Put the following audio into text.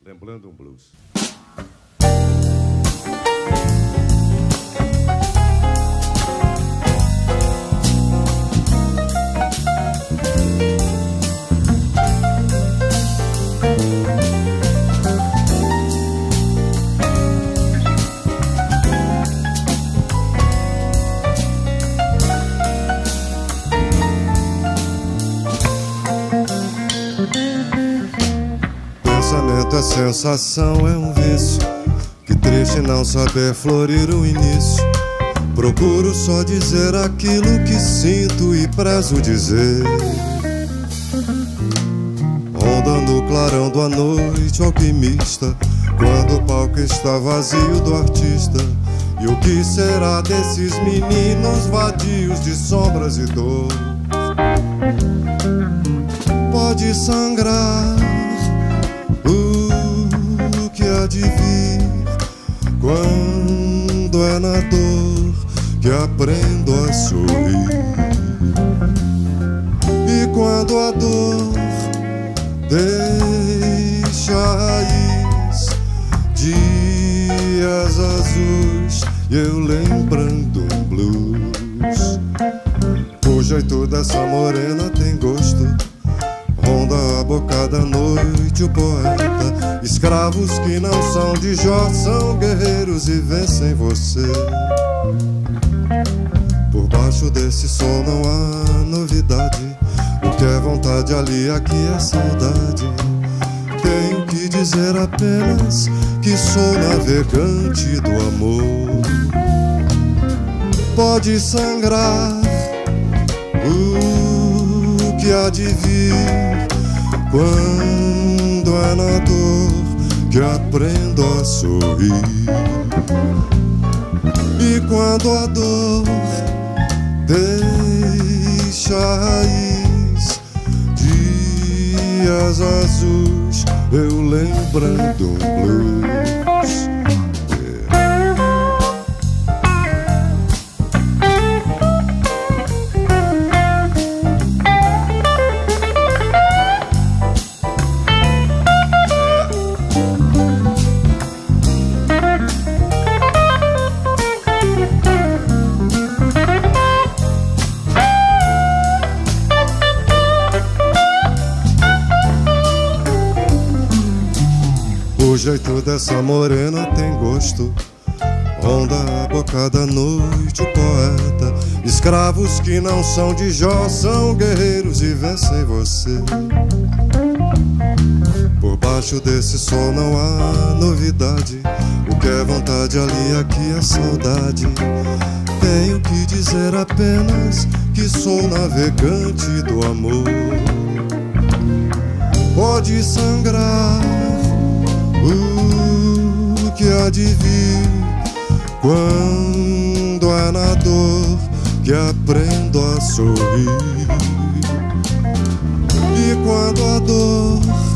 Lembrando um blues. Pensamento é sensação, é um vício. Que triste não saber florir o início. Procuro só dizer aquilo que sinto e prezo dizer. Onda no clarão da noite alquimista, quando o palco está vazio do artista. E o que será desses meninos vadios de sombras e dor? Pode sangrar o que há de vir, quando é na dor que aprendo a sorrir. E quando a dor deixa a raiz, dias azuis, e eu lembrando um blues. O jeito dessa morena tem gosto, ronda a boca da noite o poeta. Escravos que não são de Jó são guerreiros e vencem você. Por baixo desse sol não há novidade. O que é vontade ali, aqui é saudade. Tenho que dizer apenas que sou navegante do amor. Pode sangrar o que há de vir, quando é na dor que aprendo a sorrir. E quando a dor deixa a raiz, dias azuis, eu lembrando um blues. O jeito dessa morena tem gosto, ronda a boca da noite o poeta. Escravos que não são de Jó são guerreiros e vencem você. Por baixo desse sol não há novidade. O que é vontade ali, aqui é saudade. Tenho que dizer apenas que sou navegante do amor. Pode sangrar o que há de vir, quando é na dor que aprendo a sorrir. E quando a dor